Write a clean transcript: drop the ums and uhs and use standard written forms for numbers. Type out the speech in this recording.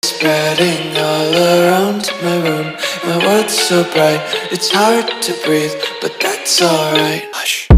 Spreading all around my room. My world's so bright, it's hard to breathe, but that's alright. Hush.